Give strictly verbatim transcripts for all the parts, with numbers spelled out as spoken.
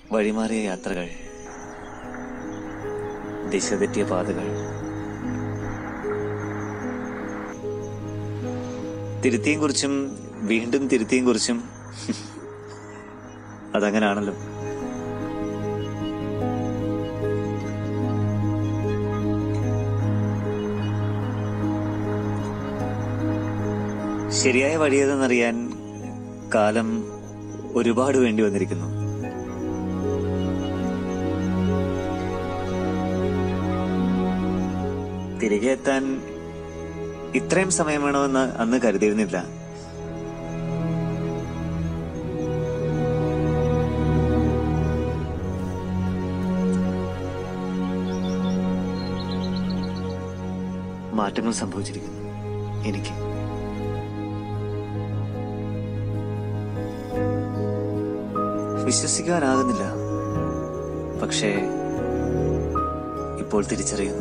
വഴിമാറിയ യാത്രകൾ, ദിശ തെറ്റിയ പാതകൾ, തിരുത്തിയും കുറിച്ചും വീണ്ടും തിരുത്തിയും കുറിച്ചും. അതങ്ങനാണല്ലോ. ശരിയായ വഴിയേതെന്നറിയാൻ കാലം ഒരുപാട് വേണ്ടി വന്നിരിക്കുന്നു. തിരികെ എത്താൻ ഇത്രയും സമയം വേണമെന്ന് അന്ന് കരുതിയിരുന്നില്ല. മാറ്റങ്ങൾ സംഭവിച്ചിരിക്കുന്നു എനിക്ക്. വിശ്വസിക്കാനാകുന്നില്ല, പക്ഷേ ഇപ്പോൾ തിരിച്ചറിയുന്നു.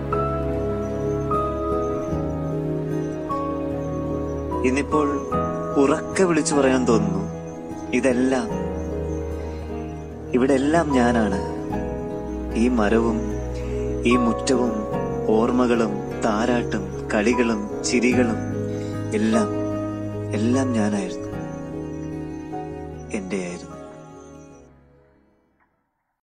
ഇന്നിപ്പോൾ ഉറക്കെ വിളിച്ചു പറയാൻ തോന്നുന്നു, ഇതെല്ലാം ഇവിടെ എല്ലാം ഞാനാണ്. ഈ മരവും ഈ മുറ്റവും ഓർമ്മകളും താരാട്ടും കളികളും ചിരികളും എല്ലാം എല്ലാം ഞാനായിരുന്നു, എന്റെയായിരുന്നു.